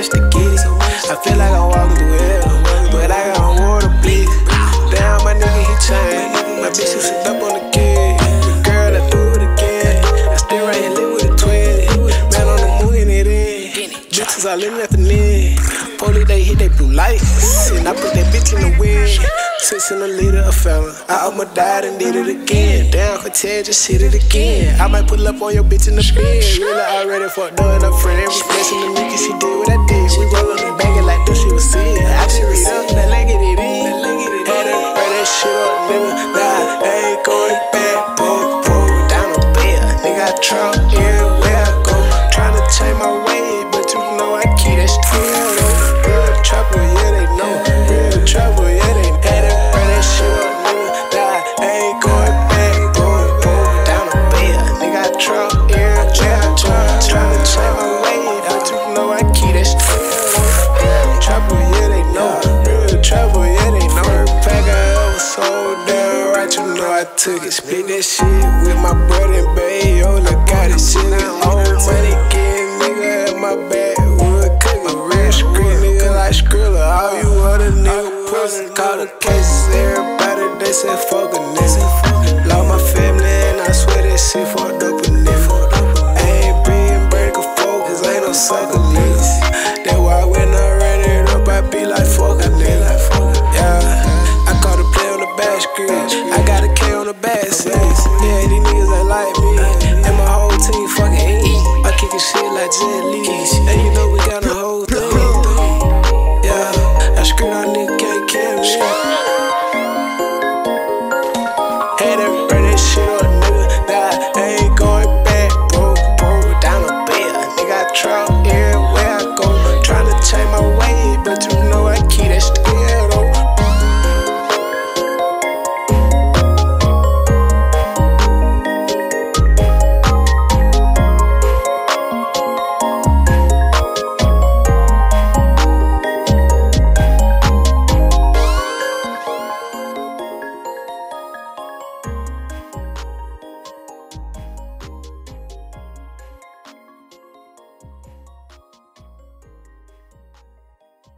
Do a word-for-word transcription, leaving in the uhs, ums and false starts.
much to get it. I feel like I'm walking through hell, but I got a war to bleed. Damn, my nigga, he changed. My bitch, she sit up on the kid. The girl, I do it again. I still right here, live with a twin. Man on the moon, it in. Bitches all living at the net. Police, they hit they blue lights. And I put that bitch in the wind. Six in a liter of felon. I almost died and did it again. Damn, Cortez, just hit it again. I might pull up on your bitch in the bin. Really already fucked up and up friend. Every flexing to me, cause she did what I did. We rollin' and bangin' like this, she was seeing. I should read up, that leg it in. Had to burn that shit up, nigga. Nah, I ain't going back. Pull, pull down a bed. Nigga, I trap everywhere I go. Tryna change my way, but you know I keep that still. Real trouble, yeah, they know. Real trouble, yeah, they know. Had to burn that shit up, nigga. Nah, I ain't going back. Pull, pull down a bed. Nigga, I trap everywhere I go. Tryna change my way, but you know I keep that still. Real trouble, yeah, they know. Real trouble, yeah, they know. First pack I ever sold down, right, you know I took it. Split that shit with my brother and babe. Yo, look got it, shit. Old money getting nigga at my back. Wood cooking, real screen, nigga like Skrilla. All you other nigga pussy, call the cases. Everybody, they say fuck a nigga. Lost my family and I swear that shit fucked up a nigga. I ain't being break a focus, ain't no sucker niggas. That's why when I ran it up, I be like fuck a nigga. Yeah, I caught a play on the back screen. I got a K on the back seat. Yeah, these niggas ain't like me. And my whole team fucking eat. I kickin' shit like Jet Li. And you know we got a whole